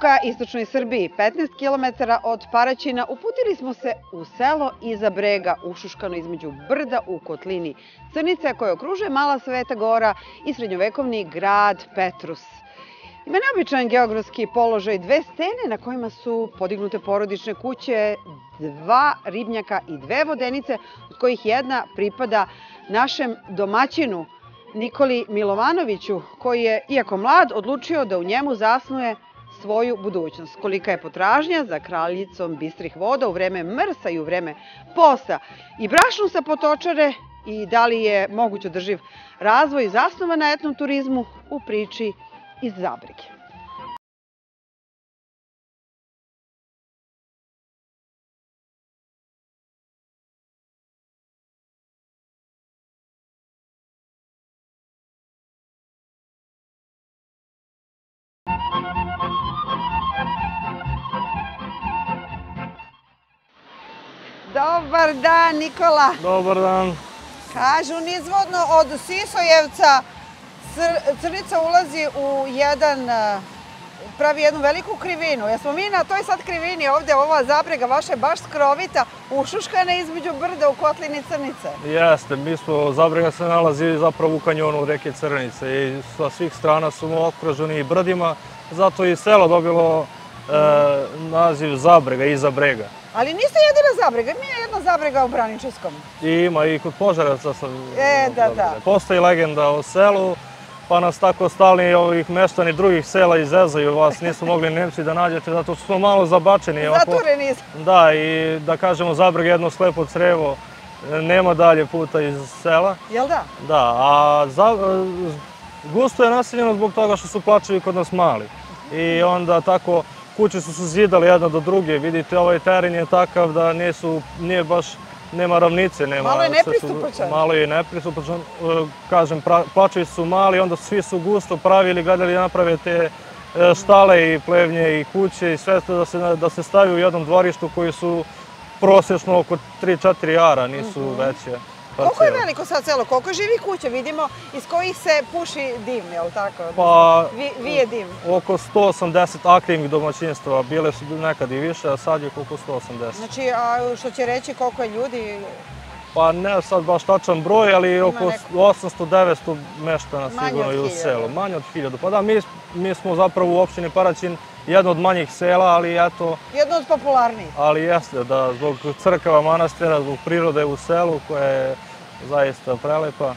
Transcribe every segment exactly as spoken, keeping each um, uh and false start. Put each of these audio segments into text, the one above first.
ka istočnoj Srbiji, petnaest kilometara od Paraćina, uputili smo se u selo iza brega, ušuškano između brda u kotlini Crnice, koje okružuje Mala Sveta Gora i srednjovekovni grad Petrus. Ima neobičan geografski položaj, dve stene na kojima su podignute porodične kuće, dva ribnjaka i dve vodenice, od kojih jedna pripada našem domaćinu Nikoli Milovanoviću, koji je, iako mlad, odlučio da u njemu zasnuje svoju budućnost. Kolika je potražnja za kraljicom bistrih voda u vreme mrsa i u vreme posta i brašnu sa Potočare i da li je moguć održiv razvoj zasnovan na etnom turizmu u priči iz Zabrege. Dobar dan, Nikola. Dobar dan. Kažu, nizvodno od Sisojevca Crnica ulazi u jedan, pravi jednu veliku krivinu. Jesmo mi na toj sad krivini ovde, ova Zabrega vaša je baš skrovita, ušuškana između brda u kotlini Crnice? Jeste, mi smo, Zabrega se nalazi zapravo u kanjonu reke Crnice i sa svih strana smo okruženi brdima, zato i selo dobilo naziv Zabrega, iza brega. Ali niste jedina Zabrega, ima jedna Zabrega u Braničevskom. I ima i kod Požarevaca sam. E, da, da. Postoji legenda o selu, pa nas tako stalni ovih meštani drugih sela izezaju, vas nisu mogli Nemci da nađete, zato što smo malo zabačeni. Zatureni smo. Da, i da kažemo Zabrega je jedno slepo crevo, nema dalje puta iz sela. Jel da? Da, a gusto je naseljeno zbog toga što su plačevi kod nas mali. I onda tako kuće su se zidale jedna do druge, vidite ovaj teren je takav da nije baš, nema ravnice. Malo je nepristupačan. Malo je nepristupačan, kažem, plačevi su mali, onda svi su gusto pravili, gledali da naprave te štale i plevnje i kuće i sve da se stavi u jednom dvorištu koji su prosječno oko tri četiri ara, nisu veće. Koliko je veliko sad selo? Koliko živi kuća? Vidimo iz kojih se puši dim, je li tako? Pa, vije dim. Oko sto osamdeset aktivnih domaćinstva. Bile su nekad i više, a sad je oko sto osamdeset. Znači, a što će reći koliko je ljudi? Pa ne sad baš tačan broj, ali oko osamsto do devetsto meštana sigurno i u selu. Manje od hiljadu. Pa da, mi smo zapravo u opštini Paraćin jedno od manjih sela, ali eto... Jedno od popularnijih. Ali jeste, da, zbog crkava, manastira, zbog prirode u selu, koja je zaista prelepa.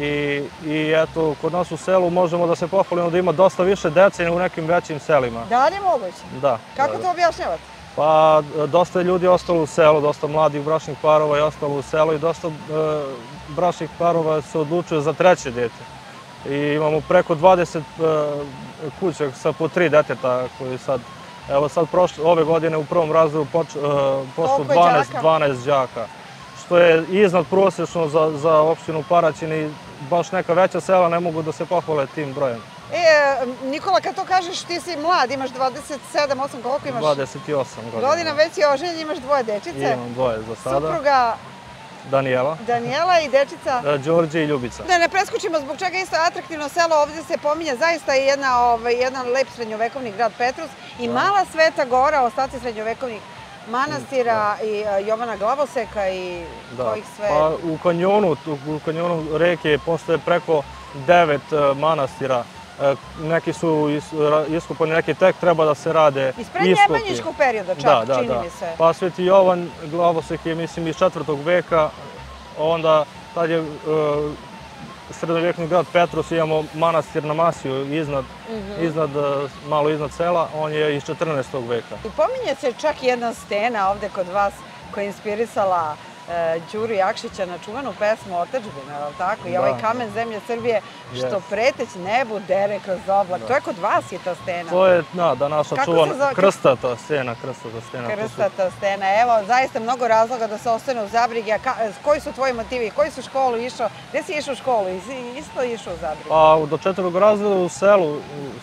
I eto, kod nas u selu možemo da se pohvalimo da ima dosta više dece u nekim većim selima. Da li je moguće? Da. Kako to objašnjavate? Pa, dosta je ljudi ostalo u selu, dosta mladih bračnih parova je ostalo u selu i dosta bračnih parova se odlučuje za treće dete. I imamo preko dvadeset kuća sa po tri deteta koji sad, evo sad ove godine u prvom razredu pošlo dvanaest đaka, što je iznad prosječno za opštinu Paraćin i baš neka veća sela ne mogu da se pohvale tim brojem. E, Nikola, kad to kažeš, ti si mlad, imaš dvadeset sedam, osam, koliko imaš? dvadeset osam godina. Godina, već si oženjen, imaš dvoje dečice. Imam dvoje za sada. Supruga? Danijela. Danijela i dečica? Đorđe i Ljubica. Da ne preskočimo, zbog čega isto atraktivno selo, ovdje se pominje zaista je jedan lep srednjovekovni grad Petrus i Mala Sveta Gora, ostaci srednjovekovnih manastira i Jovana Glavoseka i kojih sve... Pa u kanjonu reke postoje preko devet manastira. Neki su iskopani, neki tek treba da se rade iskopi. Iz prednjemanjičkog perioda čak, čini mi se. Pa Sveti Jovan Glavosek je, mislim, iz četvrtog veka, onda tad je srednjovjekovni grad Petrus, imamo manastir na Masiju iznad, malo iznad sela, on je iz četrnaestog veka. I pominje se čak jedna stena ovde kod vas koja je inspirisala Đuru Jakšića na čuvenu pesmu Otadžbina, je li tako? I ovaj kamen zemlje Srbije što preteć nebu dere kroz oblak. To je kod vas je ta stena? To je, da, da naša čuvana krstata stena, krstata stena. Krstata stena, evo, zaista mnogo razloga da se ostane u Zabrigi. Koji su tvoji motivi? Koji su školu išao? Gde si išao u školu? Isto išao u Zabrigi? Pa do četvrtog razreda u selu,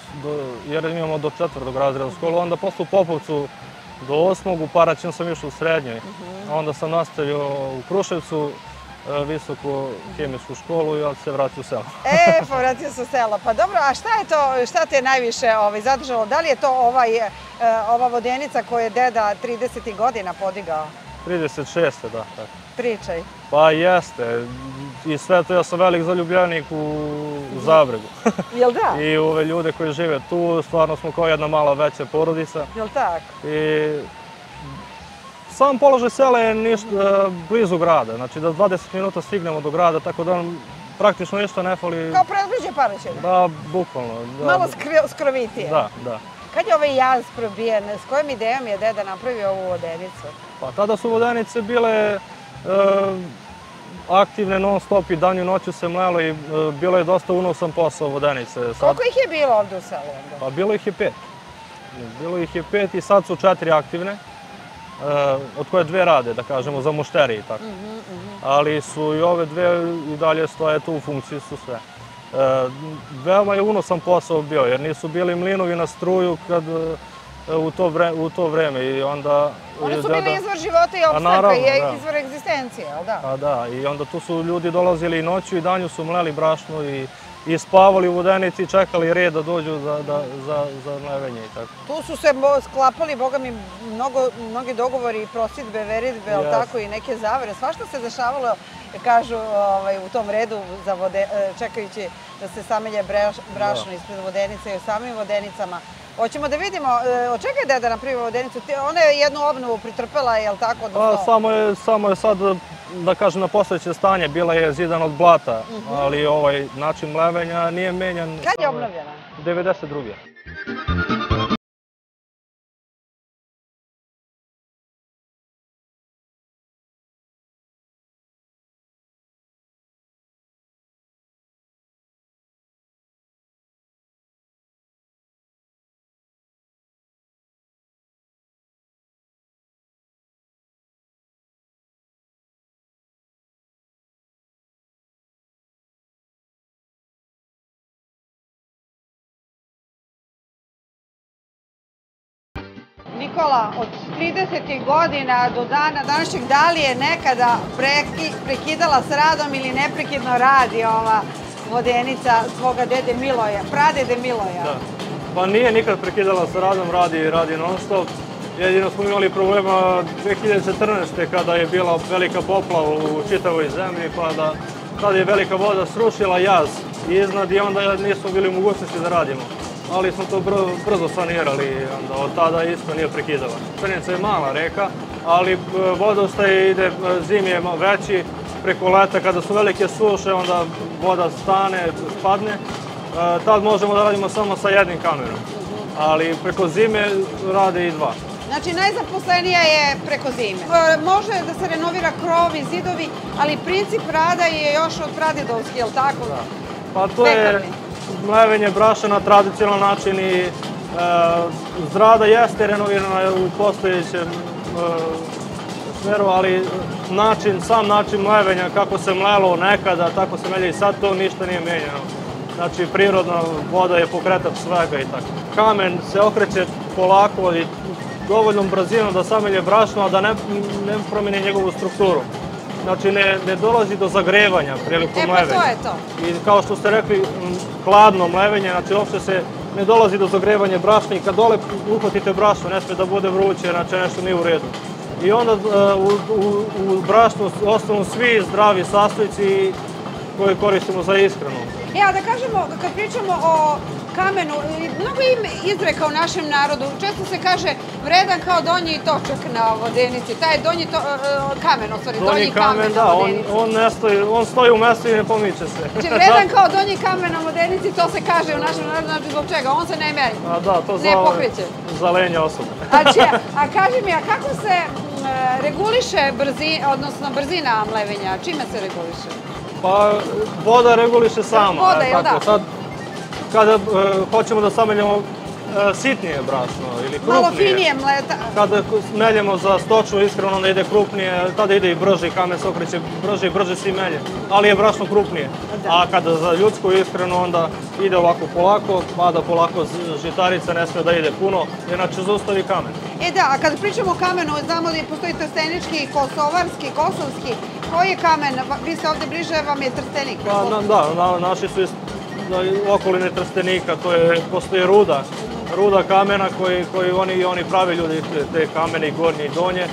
jer imamo do četvrtog razreda u školu, onda posle u Popovcu do osmog, u Paraćinu sam išao u srednjoj. Onda sam nastavio u Kruševcu visoku hemijsku školu i onda se vratio u selo. E, povratio se u selo. Pa dobro, a šta je to, šta te je najviše zadržalo? Da li je to ova vodenica koju je deda tridesetih godina podigao? trideset šeste da. Pričaj. Pa jeste. I sve to, ja sam velik zaljubljenik u Zabregu. Jel da? I ove ljude koji žive tu, stvarno smo kao jedna mala veća porodica. Jel tako? I sam položaj sela je blizu grada, znači da dvadeset minuta stignemo do grada, tako da nam praktično ništa ne fali. Kao predgrađe Paraćina? Da, bukvalno. Malo skrovitije? Da, da. Kad je ovaj jaz probijen, s kojom idejom je deda napravio ovu vodenicu? Pa tada su vodenice bile aktivne non stop i danju noću se mlelo i bilo je dosta unosan posao vodenice. Koliko ih je bilo ovdje u selu onda? Pa bilo ih je pet. Bilo ih je pet i sad su četiri aktivne, od koje dve rade, da kažemo, za mušterije i tako. Ali su i ove dve i dalje stoje tu, u funkciji su sve. Veoma je unosan posao bio, jer nisu bili mlinovi na struju kad u to vreme i onda... Oni su bili izvor života i opstanka i izvor egzistencije, ali da? Pa da, i onda tu su ljudi dolazili i noću i danju su mleli brašno i spavali u vodenici i čekali red da dođu za mlevenje i tako. Tu su se sklapali, boga mi, mnogi dogovori i prosidbe, veritbe, ali tako i neke zavere. Svašta se dešavalo, kažu, u tom redu čekajući da se samelje brašno ispred vodenice i u samim vodenicama. Hoćemo da vidimo, od čega je deda napravio vodenicu? Ona je jednu obnovu pritrpela, je li tako? Samo je sad, da kažem, na postojeće stanje. Bila je zidan od blata, ali ovaj način mlevenja nije menjan. Kad je obnovljena? devedeset druge. Nikola, od tridesetih godina do dana današnjeg, da li je nekada prekidala s radom ili neprekidno radi ova vodenica svoga dede Miloja, pradede Miloja? Da. Pa nije nikad prekidala s radom, radi non stop. Jedino smo imali problema dve hiljade četrnaeste. kada je bila velika poplava u čitavoj zemlji, pa da tada je velika voda srušila jaz iznad i onda nismo bili u mogućnosti da radimo. Ali smo to brzo sanirali i od tada isto nije prekidala. Crnica je mala reka, ali vodostaj ide, zim je veći, preko leta kada su velike suše, onda voda stane, spadne. Tad možemo da radimo samo sa jednim kamenom, ali preko zime rade i dva. Znači, najzaposlenija je preko zime. Može da se renovira krov i zidovi, ali princip rada je još od pradedovski, je li tako? Da. Pa to je mlevenje brašna na tradicionalan način i zgrada jeste renovirana u postojećem smeru, ali sam način mlevenja, kako se mlelo nekada, tako se melje i sad, to ništa nije menjeno. Znači, prirodna voda je pokretač svega i tako. Kamen se okreće polako i dovoljnom brzinom da samelje brašno, a da ne promeni njegovu strukturu. Znači, ne dolazi do zagrevanja prilikom mlevenja. E, pa to je to. I kao što ste rekli, hladno mlevenje, znači uopšte se ne dolazi do zagrevanja brašna i kad dole uhvatite brašno, ne smije da bude vruće, znači nešto nije u redu. I onda u brašnu ostanu svi zdravi sastojci koje koristimo za ishranu. Ja, da kažemo, kad pričamo o kamenu, mnogo ima izreka u našem narodu. Često se kaže vredan kao donji točak na vodenici. Taj donji kamen, ostvari, donji kamen na vodenici. On stoji u mestu i ne pomiče se. Znači, vredan kao donji kamen na vodenici, to se kaže u našem narodu, znači zbog čega? On se ne meri, ne pokreće. Za lenje osobe. A kaži mi, a kako se reguliše odnosno brzina mlevenja? Čime se reguliše? Pa, voda reguliše sama. Voda, jel da? Sad, kada hoćemo da sameljemo sitnije brašno ili krupnije. Malo finije mleta. Kada meljemo za stočnu ishranu, onda ide krupnije, tada ide i brže, kamen se okreće brže i brže se i melje, ali je brašno krupnije. A kada za ljudsku ishranu, onda ide ovako polako, pada polako žitarica, ne sme da ide puno, inače zaustavi kamen. E da, a kada pričamo o kamenu, znamo da postoji trstenički, kosovarski, kosovski. Koji je kamen? Vi ste ovde bliže, vam je Trstenik. Pa, da, naši su iz okoline Trstenika, to je, postoji ruda. Ruda kamena koji oni prave ljudi, te kamene i gornje i donje.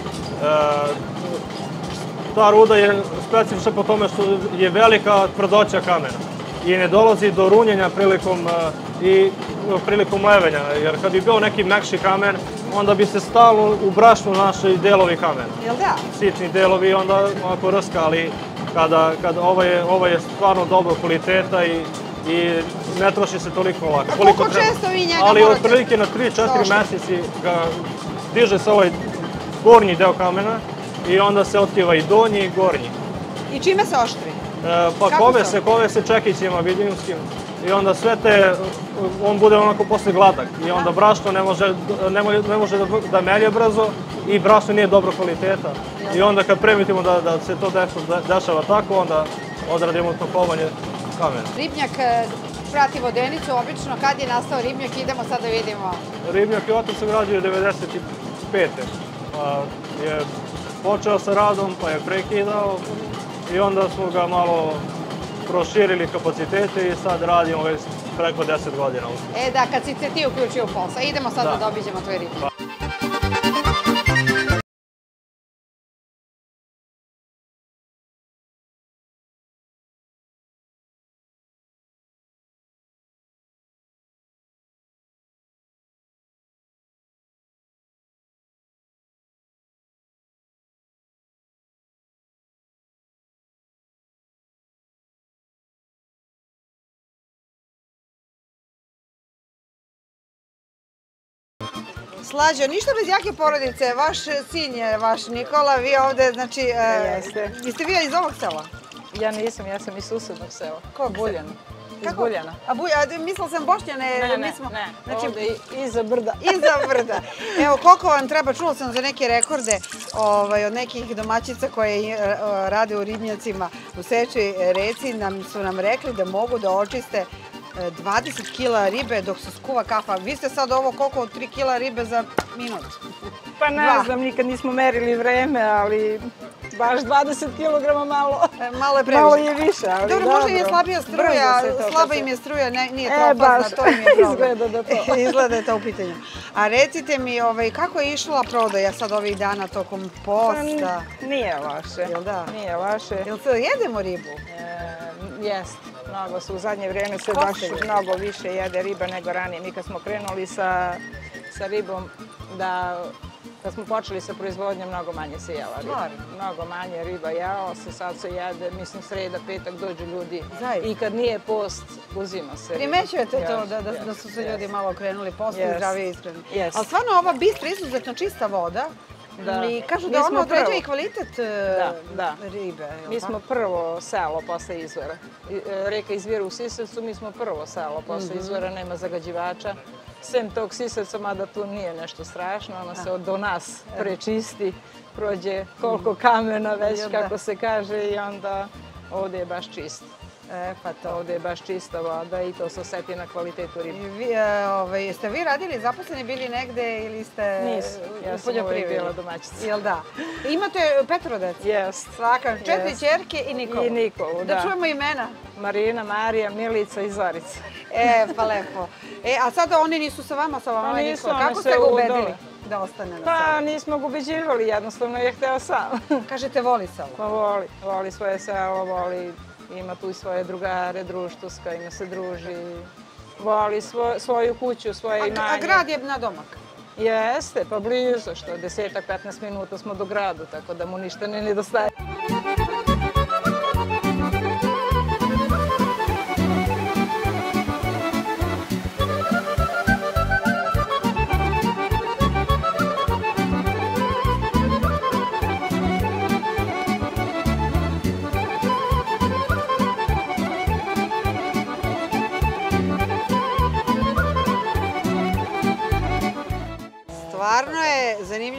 Ta ruda je specifična po tome što je velika tvrdoća kamena i ne dolazi do runjenja prilikom levenja, jer kad bi bio neki mekši kamen, onda bi se stalo u brašnu naši delovi kamena. Jel da? Sitni delovi onda ovako rska, ali kada ovo je stvarno dobro kvaliteta i ne troši se toliko lako. A koliko često vi njega morate? Ali otprilike na tri četiri meseci ga diže se ovaj gornji deo kamena i onda se otkriva i donji i gornji. I čime se oštri? Pa kove se, kove se čekićima vidinskim i onda sve te, on bude onako posle gladak i onda brašno ne može da melje brzo i brašno nije dobro kvaliteta. I onda kad primetimo da se to dešava tako, onda odradimo topovanje kamena. Ribnjak prati vodenicu, obično kad je nastao ribnjak, idemo sad da vidimo. Ribnjak je otac sagradio devedeset pete. Je počeo sa radom, pa je prekidao i onda smo ga malo proširili kapacitete i sad radimo već preko deset godina. E da, kad si se ti uključio u posao, idemo sad da obiđemo tvoj ribnjak. Slađo, ništa bez jake porodice, vaš sin je vaš Nikola, vi ovde, znači... Jeste. Jeste vi iz ovog sela? Ja nisam, ja sam iz susednog sela. Kog? Buljana. Iz Buljana. A mislila sam Bošnjane. Ne, ne, ne, ovde iza brda. Iza brda. Evo, koliko vam treba, čula sam za neke rekorde od nekih domaćica koje rade u ribnjacima u Sečoj reci, su nam rekli da mogu da očiste dvadeset kila ribe dok se skuva kafa. Vi ste sad ovo koliko od tri kila ribe za minut? Pa ne znam, nikad nismo merili vreme, ali baš dvadeset kilograma malo. Malo je previše. Malo je više, ali dobro. Dobro, možda im je slabija struja, slaba im je struja, nije to opasna, to im je problem. Izgleda da to. Izgleda da je to u pitanju. A recite mi, kako je išla prodaja sad ovih dana tokom posta? Nije loše. Jel da? Nije loše. Jel se jedemo ribu? Jest. Mnogo su u zadnje vrijeme se baš mnogo više jede riba nego ranije. Mi kad smo krenuli sa ribom, da kad smo počeli sa proizvodnjom, mnogo manje se jela riba. Mnogo manje riba jeo se, sad se jede, mislim sreda, petak dođu ljudi i kad nije post, uzima se. Primećujete to da su se ljudi malo krenuli postu i zdravije iskreni. Ali stvarno ova bistra, izuzetno čista voda, i kažu da ono određuje i kvalitet ribe. Mi smo prvo selo posle izvora. Reka izvira u Sisavcu, mi smo prvo selo posle izvora, nema zagađivača. Sem tog Sisavca, mada tu nije nešto strašno, ona se do nas prečisti, prođe koliko kamena već, kako se kaže, i onda ovde je baš čist. E, pa to. Ovde je baš čista voda i to se oseti na kvalitetu ribe. Jeste vi radili, zaposleni bili negde ili ste... Nisam, ja sam uvijek bila domaćica. Jel da? Imate petoro dece? Jest. Svaka, četiri ćerke i Nikolu. I Nikolu, da. Da čujemo imena. Marina, Marija, Milica i Zorica. E, pa lepo. E, a sada oni nisu sa vama, sa vama i Nikola. Kako ste ga ubedili da ostane na selu? Pa nismo ga ubeđivali, jednostavno je hteo sam. Kažete voli selo? Pa voli, voli svoje selo, voli... Ima tu i svoje drugare, društvo s kojima se druži, voli svoju kuću, svoje imanje. A grad je na domak? Jeste, pa blizu, što desetak, petnaest minuta smo do gradu, tako da mu ništa ne nedostaje.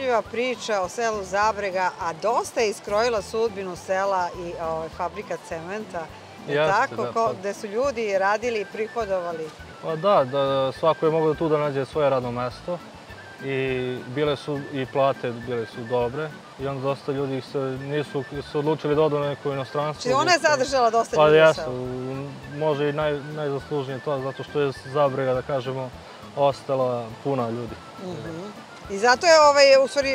zanimljiva priča o selu Zabrega, a dosta je iskrojila sudbinu sela i fabrika cementa, tako, gde su ljudi radili i prihodovali. Pa da, svako je mogao tu da nađe svoje radno mesto i bile su i plate, bile su dobre i onda dosta ljudi nisu se odlučili da odu na neko inostranstvo. Či ona je zadržala dosta ljudi u selu? Pa jesu, može i najzaslužnije to, zato što je Zabrega, da kažemo, ostala puna ljudi. I zato je, u stvari,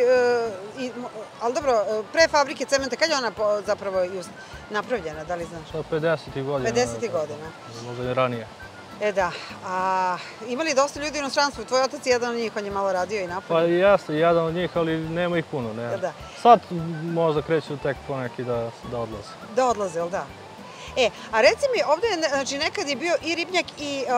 ali dobro, pre fabrike cementa, kad je ona zapravo napravljena, da li znaš? pedesetih godina. pedesetih godina. Možda i ranije. E da, a ima li dosta ljudi u inostranstvu? Tvoj otac je jedan od njih, on je malo radio i napolje. Pa jeste, jedan od njih, ali nema ih puno. Sad možda kreću tek poneki da odlaze. Da odlaze, ali da? E, a reci mi, ovde je, nekad je bio i ribnjak,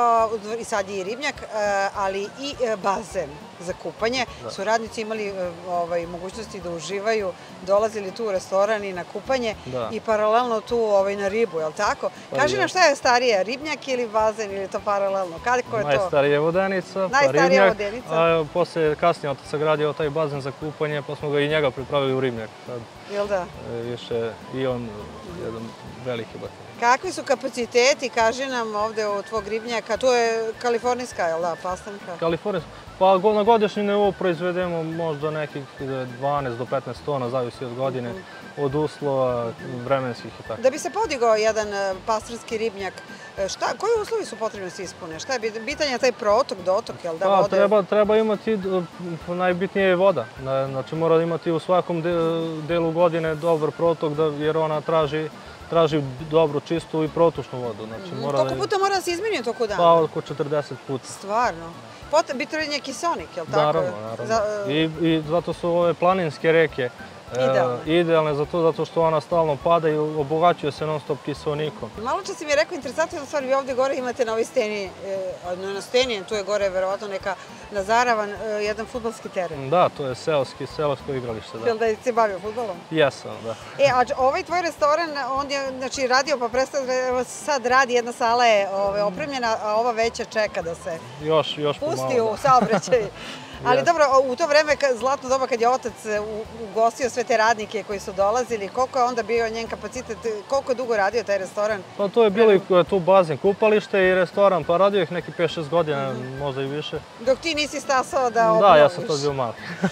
i sad je i ribnjak, ali i bazen za kupanje. Su radnici imali mogućnosti da uživaju, dolazili tu u restoran i na kupanje i paralelno tu na ribu, je li tako? Kaži nam šta je starije, ribnjak ili bazen ili to paralelno? Kako je to? Najstarija je Vodenica, pa ribnjak, a posle kasnije otac sagradio taj bazen za kupanje, pa smo ga i njega pripravili u ribnjak. Jel da? Više i on jedan veliki bazen. Kakvi su kapaciteti, kaži nam ovde u tvog ribnjaka, to je kalifornijska, jel da, plastenka? Kalifornijska, pa na godišnji nivou proizvedemo možda nekih dvanaest do petnaest tona, zavisi od godine, od uslova vremenskih i tako. Da bi se podigao jedan pastirski ribnjak, koji uslovi su potrebni da se ispune? Šta je bitan taj protok, dotok, jel da vode? Pa treba imati, najbitnije je voda, znači mora imati u svakom delu godine dobar protok jer ona traži traži dobru, čistu i protušnu vodu. Koliko puta mora da se izmeni u toku dana? Pa oko četrdeset puta. Stvarno? Bitan je kiseonik, je li tako? Naravno, naravno. I zato su ove planinske reke idealne za to, zato što ona stalno pada i obogaćuje se non stop kiseonikom. Malo čas si mi je rekao, interesantno stvar, vi ovde gore imate na ovoj steni, na steni, tu je gore verovatno neka nazaravan, jedan fudbalski teren. Da, to je seosko igralište. Jel da si bavio fudbalom? Jesam, da. E, a ovaj tvoj restoran, on je radio pa prestao, sad radi, jedna sala je opremljena, a ova veća čeka da se pusti u saobraćaj. Ali dobro, u to vreme, zlatno doba kad je otac ugostio sve te radnike koji su dolazili, koliko je onda bio njen kapacitet, koliko je dugo radio taj restoran? Pa to je bilo i tu bazen, kupalište i restoran, pa radio ih neki pet šest godina, možda i više. Dok ti nisi stasao da obnoviš? Da, ja sam to bio mali.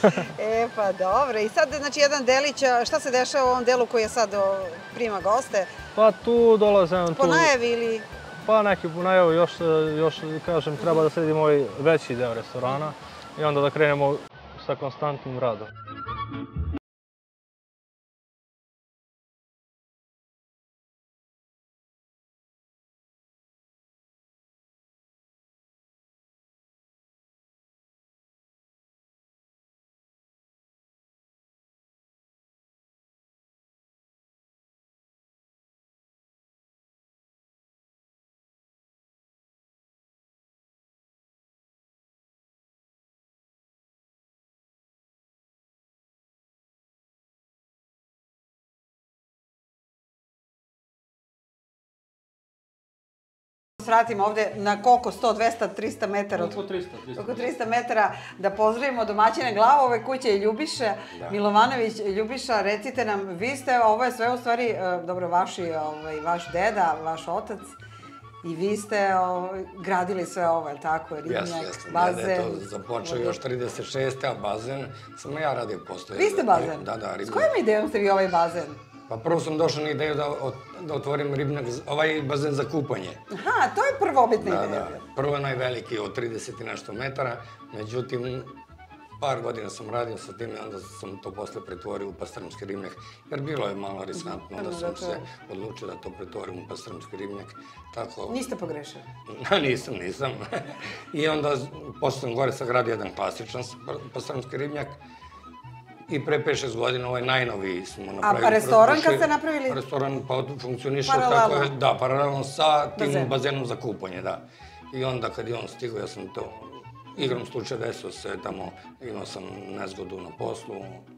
E pa dobro, i sad znači jedan delić, šta se dešava u ovom delu koji je sad prima goste? Pa tu dolaze... Po najavi ili? Pa neki po najavi, još kažem, treba da sredimo ovaj veći deo restorana i onda da krenemo sa konstantnim radom. Svratimo ovde na koliko, sto, dvesta, trista metara? Oko trista. Oko trista metara, da pozdravimo domaćine Glavove kuće i Ljubiše Milovanović. Ljubiša, recite nam, vi ste, ovo je sve u stvari, dobro, vaš deda, vaš otac, i vi ste gradili sve ovo, je li tako, ribnjak, bazen? Deda je to započeo još trideset šeste. a bazen sam ja radio postoje. Vi ste bazen? Da, da, ribnjak. S kojom idejom ste vi ovaj bazen? Pa prvo sam došao na ideju da otvorim ribnjak, ovaj bazen za kupanje. Aha, to je prvobitna ideja. Da, da. Prvo je najveliki od trideset i nešto metara, međutim, par godina sam radio sa tim i onda sam to posle pretvorio u pastrmski ribnjak, jer bilo je malo riskantno da sam se odlučio da to pretvorim u pastrmski ribnjak. Niste pogrešili? Nisam, nisam. I onda posle sam gore sagradio jedan klasičan pastrmski ribnjak. I pre pet šest godina ovaj najnoviji smo napravili. A restoran kad ste napravili? Restoran pa funkcioniše tako je, da, paralelno sa tim bazenom za kupanje, da. I onda kad je on stigao, ja sam to, igrom slučaja desio se tamo, imao sam nezgodu na poslu,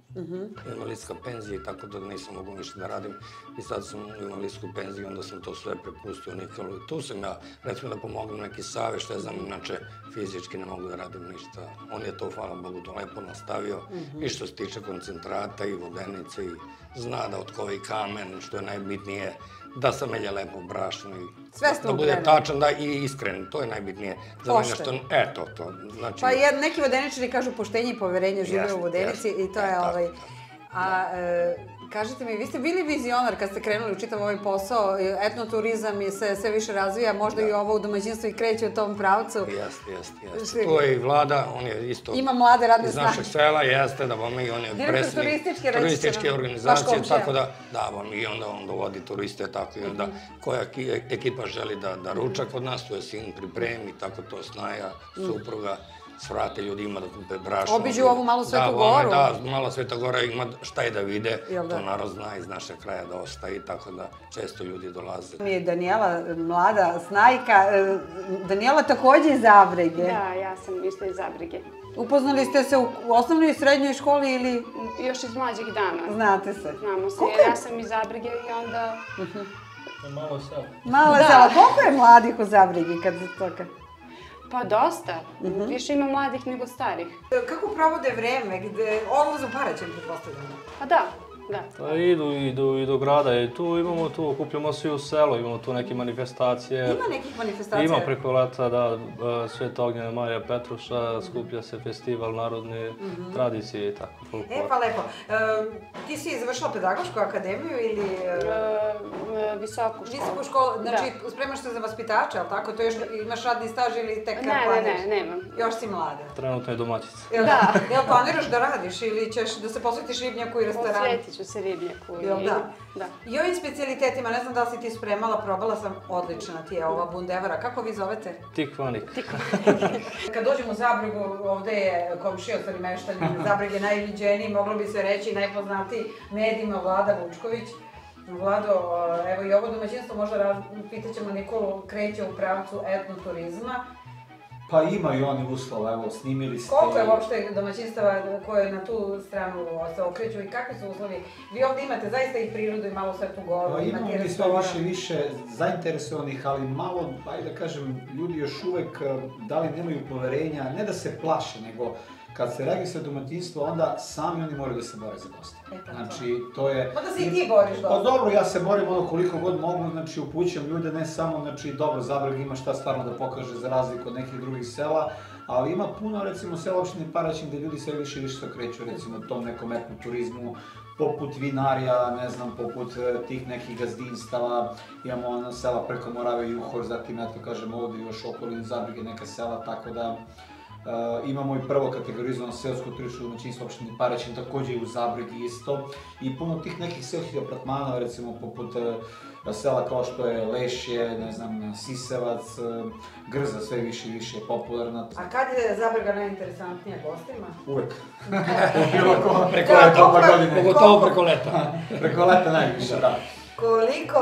invalidska penzija i tako da nisam mogu ništa da radim. I sad sam u invalidsku penziju, onda sam to sve prepustio Nikolu. I tu sam ja, recimo da pomognem neki savjet, što ja znam, inače fizički ne mogu da radim ništa. On je to, hvala Bogu, to lepo nastavio. I što se tiče koncentrata i vodenice i zna da otkovi kamen, što je najbitnije, da sam melje lepo brašno i da bude tačan, da, i iskren, to je najbitnije. Pošten. Eto, to. Pa neki vodeničari kažu poštenje i poverenje žive u vodenici i to je ovaj... A kažete mi, vi ste bili vizionar kad ste krenuli u čitav ovaj posao, etnoturizam se sve više razvija, možda i ovo u domaćinstvu i kreće u tom pravcu. Jeste, jeste, jeste. To je i vlada, on je isto ima mlade radne snage. Iz našeg sela, jeste, da vam i on je predsjednik turističke organizacije, tako da, da vam i onda on dovodi turiste, tako i onda koja ekipa želi da ruča kod nas, to je sin pripremi, tako to snaja, supruga. Svrate ljudi ima da kupe brašno. Obiđu ovu malu Svetu Goru. Da, mala Sveta Gora ima šta je da vide. To narod zna iz našeg kraja dosta i tako da često ljudi dolaze. Mi je Danijela, mlada snajka. Danijela takođe iz Zabrege. Da, ja sam isto iz Zabrege. Upoznali ste se u osnovnoj i srednjoj školi ili... Još iz mlađih dana. Znate se. Znamo se, jer ja sam iz Zabrege i onda... Malo selo. Malo selo. Koliko je mladih u Zabregi kad se toka? Pa dosta. Više ima mladih nego starih. Kako provode vreme? Odlaze u Paraćin, pretpostavljamo? Pa da, da. Pa idu i do grada i tu imamo tu, okupljamo svi u selo, imamo tu neke manifestacije. Ima nekih manifestacija? Ima preko leta, da, Sveta Ognjena Marija Petruša, skuplja se festival narodne tradicije i tako. E, pa lepo. Ti si završila pedagošku akademiju ili... Visoku školu. Visoku školu, znači spremaš se za vaspitača, ali tako? To još imaš radni staž ili tek planiraš? Ne, ne, nemam. Još si mlada. Trenutno je domaćica. Da. Jel planiraš da radiš ili ćeš da se posvetiš ribnjaku i restoranu? Posvetit ću se ribnjaku. Jel da? I ovim specijalitetima, ne znam da li si ti spremala, probala sam, odlična ti je ova bundevara. Kako vi zovete? Tikvanik. Kad dođemo u Zabregu, ovde je komšija, stvari meštanji, Zabrege najviđeniji, moglo bi se reći najpoznatiji medijima Vlada Vučković. Vlado, evo i ovo domaćinstvo možda pitaćemo Nikolu, kreće u pravcu etnoturizma. Pa imaju oni uslova, evo, snimili ste... Koliko je uopšte domaćinstava koje na tu stranu se okreću i kakvi su uslovi? Vi ovdje imate zaista i prirodu i malo Svetu Goru, imamo i sve više više zainteresovanih, ali malo, ajde da kažem, ljudi još uvek da li nemaju poverenja, ne da se plaše, nego kad se registruje domaćinstvo, onda sami oni moraju da se bore za goste. Znači, to je... Pa da se i ti boriš dosta. Pa dobro, ja se borim ono koliko god mogu, znači upućam ljude, ne samo, znači, dobro, Zabreg ima šta stvarno da pokaže za razliku od nekih drugih sela, ali ima puno, recimo, sela opštine Paraćin gde ljudi sve više i više se okreću, recimo, tom nekom etnoturizmu, poput vinarija, ne znam, poput tih nekih gazdinstava, imamo ono sela preko Morave i Juhor, zatim, eto, kažem, ovdje još okolinu Zabrege neka sela, tako da... Imamo i prvo kategorizovano seosko turističko domaćinstvo opštine Paraćin, takođe i u Zabregi isto. I puno tih nekih seoskih apartmana, recimo poput sela kao što je Lešje, ne znam, Sisevac, Grza sve više i više popularna. A kad je Zabrega najinteresantnija gostima? Uvek. Bilo ko, preko leta, oba godine. Pogotovo preko leta. Preko leta najviše, da. Koliko,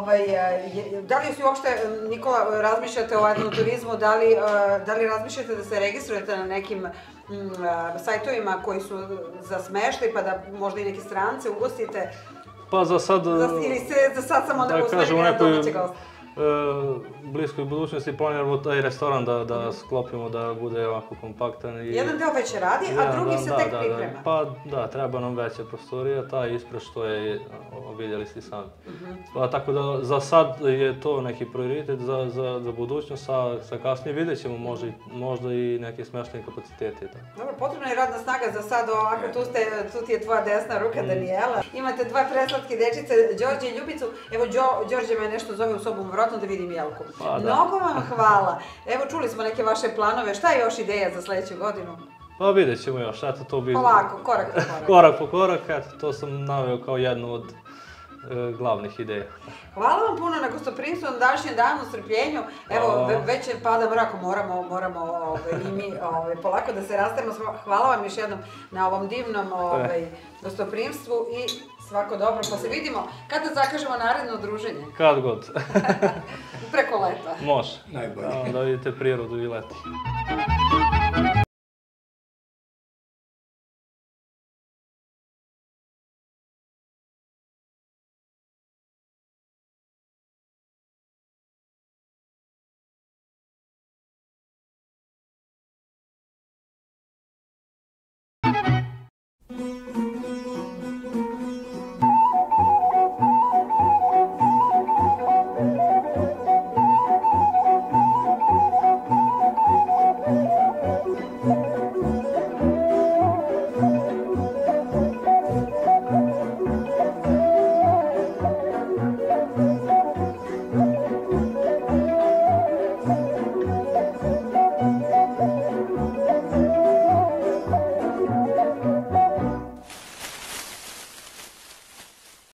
da li si uopšte, Nikola, razmišljate o etnoturizmu, da li razmišljate da se registrujete na nekim sajtovima koji su za smeštaj, pa da možda i neke strance ugostite? Pa za sad... Ili ste za sad samo da usmerili na domaće goste? bliskoj budućnosti planiramo taj restoran da sklopimo, da bude ovako kompaktan. Jedan deo već radi, a drugi se tek priprema. Pa da, treba nam veća prostorija, ta ispred što je, vidjeli ste sami. Tako da za sad je to neki prioritet za budućnost, a sa kasnije vidjet ćemo možda i neke smještene kapacitete. Dobro, potrebna je radna snaga za sad, ovako tu ti je tvoja desna ruka, Danijela. Imate dva preslatke dečice, Đorđe i Ljubicu. Evo, Đorđe me nešto zove u sobu, vjerojatno da vidim Jelku. Mnogo vam hvala. Evo, čuli smo neke vaše planove. Šta je još ideja za sljedeću godinu? Pa vidjet ćemo još. Polako, korak po korak. Korak po korak, eto, to sam naveo kao jednu od glavnih ideja. Hvala vam puno na gostoprimstvu, na današnjem danu, strpljenju. Evo, već pada mrak, moramo i mi polako da se rastavimo. Hvala vam još jednom na ovom divnom gostoprimstvu i svako dobro, pa se vidimo kada zakažemo naredno druženje. Kad god. Preko leta. Može. Najbolje. Da vidite prirodu i leti.